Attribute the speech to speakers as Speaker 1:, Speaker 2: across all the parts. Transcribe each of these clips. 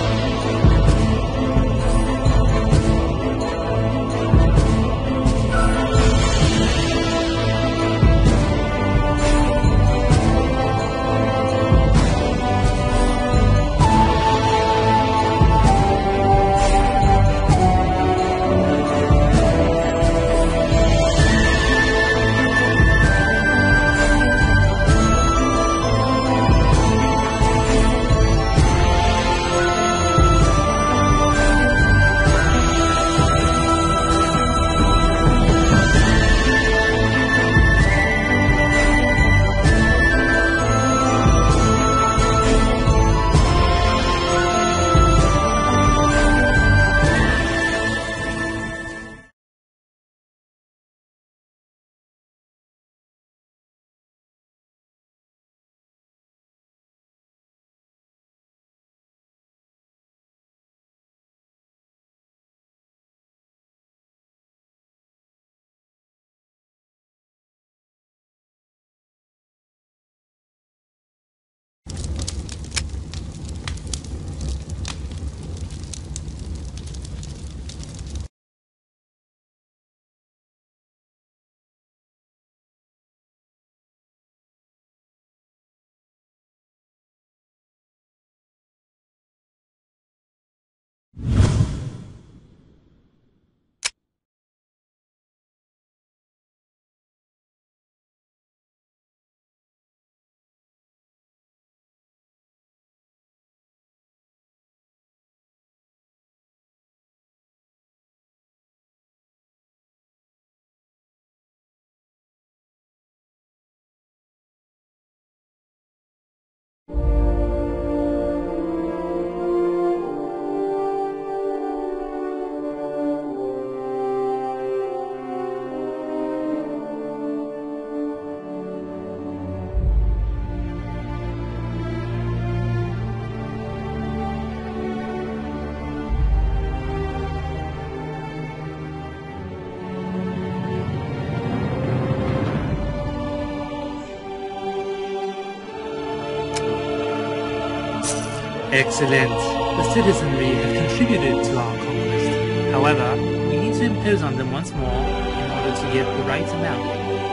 Speaker 1: Excellent. The citizenry have contributed to our conquest. However, we need to impose on them once more in order to get the right amount.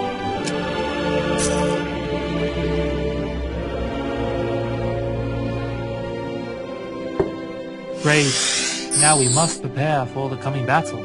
Speaker 1: Great. Now we must prepare for the coming battle.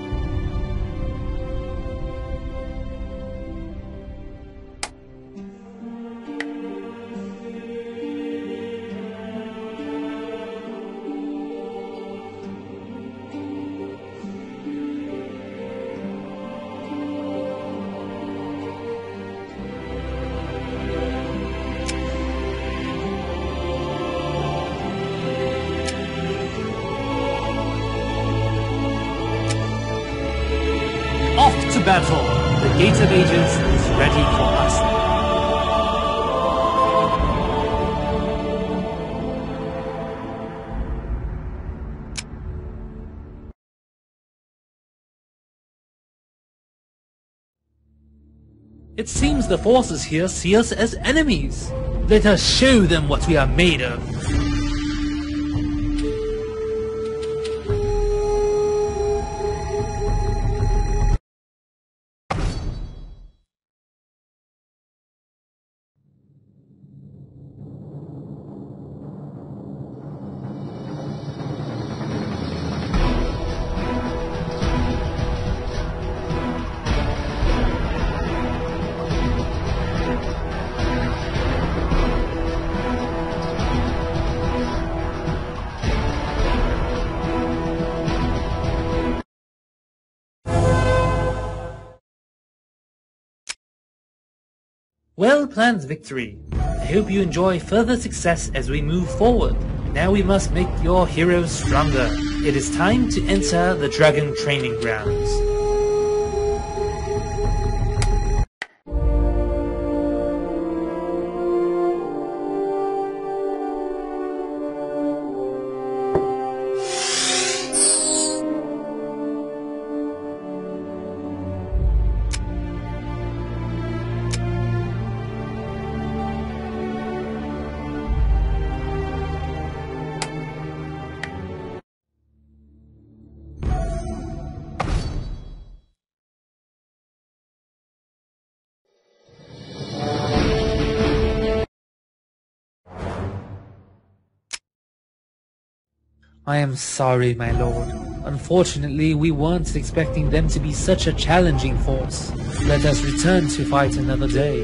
Speaker 1: Battle. The Gate of Ages is ready for us. It seems the forces here see us as enemies. Let us show them what we are made of. Well-planned victory. I hope you enjoy further success as we move forward. Now we must make your heroes stronger. It is time to enter the Dragon Training Grounds. I am sorry, my lord. Unfortunately, we weren't expecting them to be such a challenging force. Let us return to fight another day.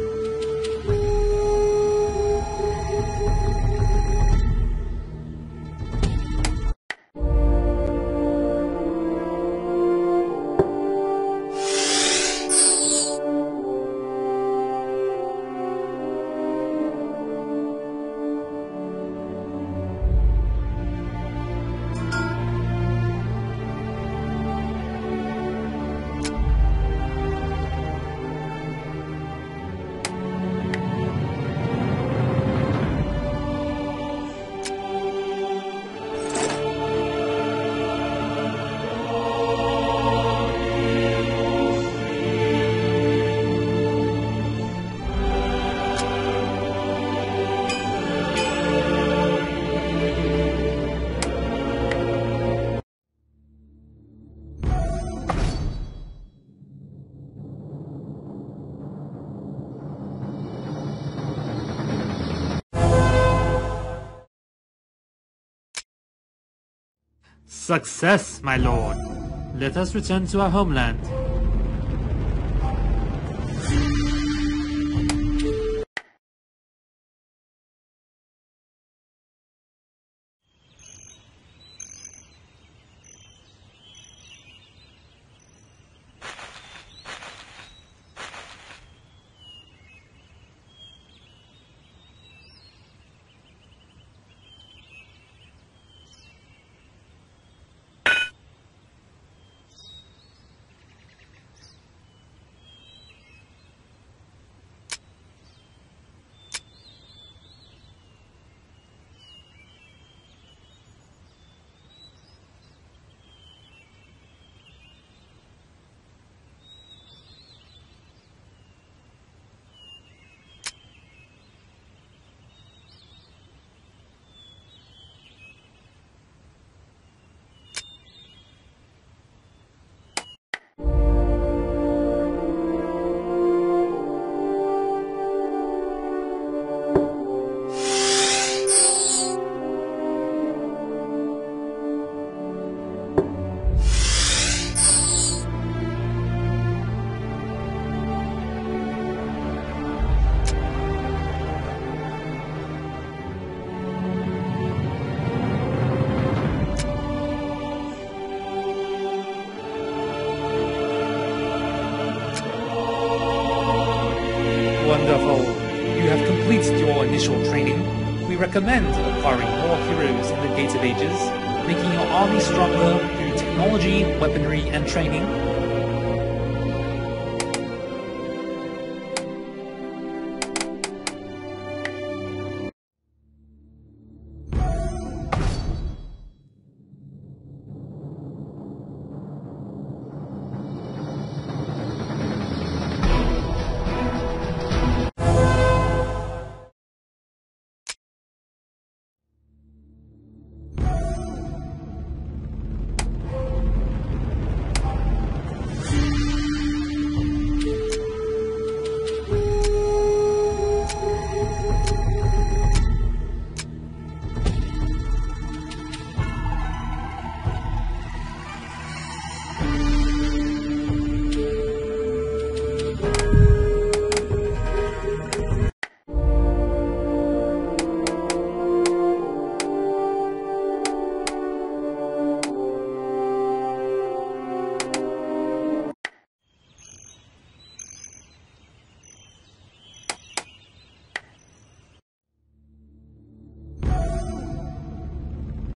Speaker 2: Success, my lord. Let us return to our homeland.
Speaker 1: Wonderful. You have completed your initial training. We recommend acquiring more heroes in the Gates of Ages, making your army stronger through technology, weaponry, and training.